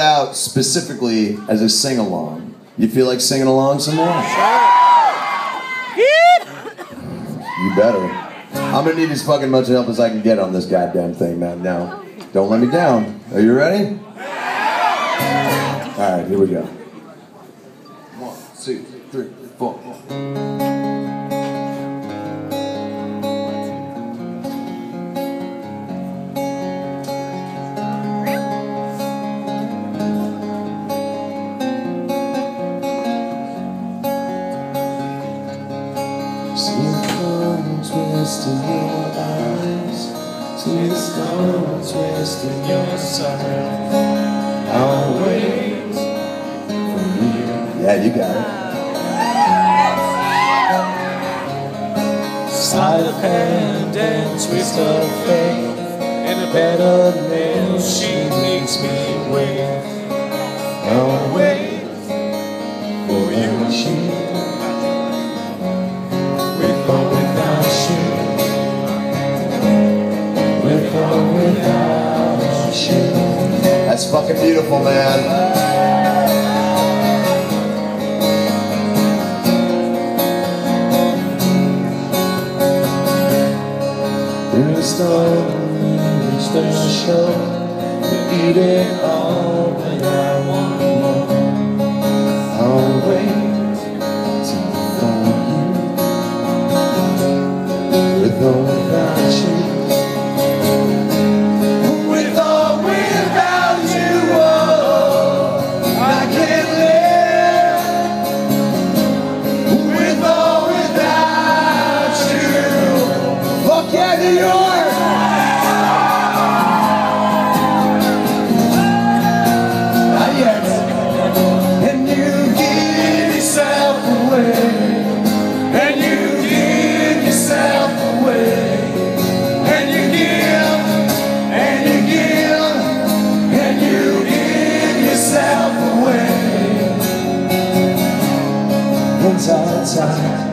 out specifically as a sing-along. You feel like singing along some more? You better. I'm gonna need as fucking much help as I can get on this goddamn thing, man. Now, don't let me down. Are you ready? All right, here we go. 1, 2, 3, 4. See the cold twist in your eyes, see the cold twist in your side. I'll wait for you. Yeah, you got it. Sleight of hand and twist of fate, and a better than she makes me wait. I'll wait for you. With or without you, with or without you. That's fucking beautiful, man. Through the storm, reach the shore, to eat it all, but I want more. I'll wait for you, with or without you. With or without you, oh, I can't live. With or without you. Fuck yeah, New York! Not yet. And you give yourself away. And you give yourself away. And you give, and you give, and you give yourself away. Inside,